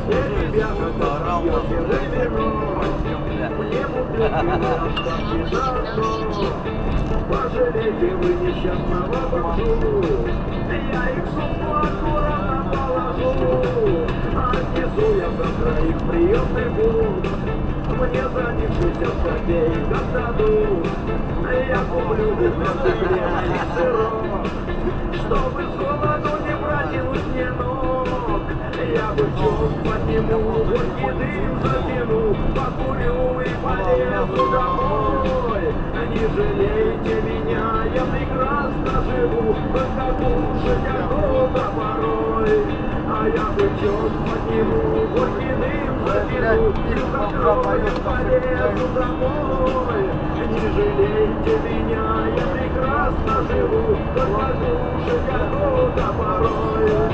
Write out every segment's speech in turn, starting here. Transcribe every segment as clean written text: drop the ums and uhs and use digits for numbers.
Пожалейте вы несчастного бомжу, я их сумму аккуратно положу. Отнесу я завтра их в приемный пункт, мне за них 60 копеек отдадут. Я куплю вместо хлеба и сырок, чтобы с голоду не бросилось мне ног. Я бычок подниму, горький дым затяну, покурю и полезу домой. Не жалейте меня, я прекрасно живу, только кушать охота порой. А я бычок подниму, горький дым затяну, покурю полезу домой. Не жалейте меня, я прекрасно живу, только кушать охота порой.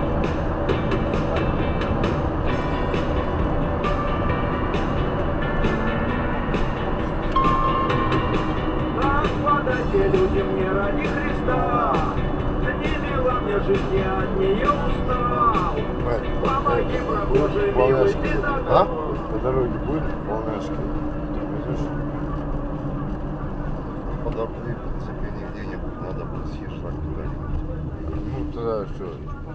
Люди мне ради Христа, не мила мне жизнь, я от нее устал. Помоги, Боже, милый, педагог. По дороге будет волняшки. По дороге, в принципе, нигде не будет, надо будет съезжать куда-нибудь. Ну тогда все.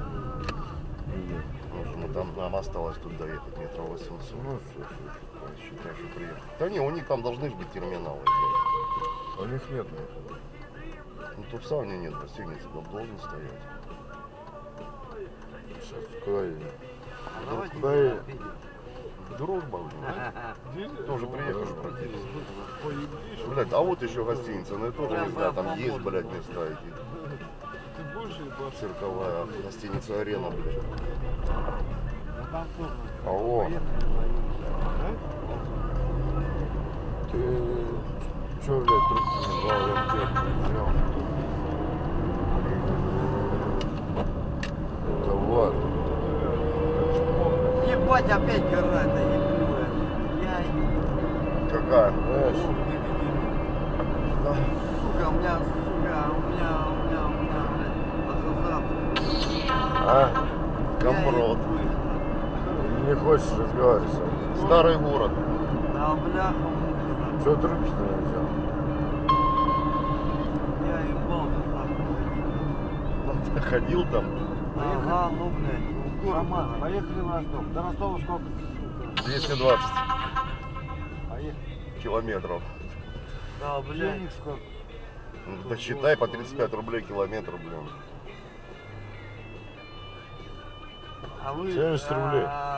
Нам осталось тут доехать метров 800. Ну все, Считай, что приехали. Да не, у них там должны же быть терминалы. у них нет. Ну тут в сауне нет, гостиницы там должен стоять. Сейчас куда едем? Куда едем? Дружба, тоже приехали практически. Блядь, а вот еще гостиница, ну я тоже не знаю, там есть, блядь, места эти. Цирковая гостиница Арена, блядь. Алло. Ты чё, блядь, трубку не брал, я взял. Это Влад. Ебать, опять гора, да ебаная. Какая? Знаешь? Сука, у меня, А? Комброд. Не хочешь разговаривать со мной? Старый город. да, бляха, муха. Чё трубки-то не взял? Я ебал, Ты ходил там? ага, ну, блядь. Роман, поехали в Ростов. До Ростова сколько? 220 Поехали. километров. Да, блядь. Денег сколько? Ну, посчитай, по 35 рублей километр, блин. А вы... 70 рублей.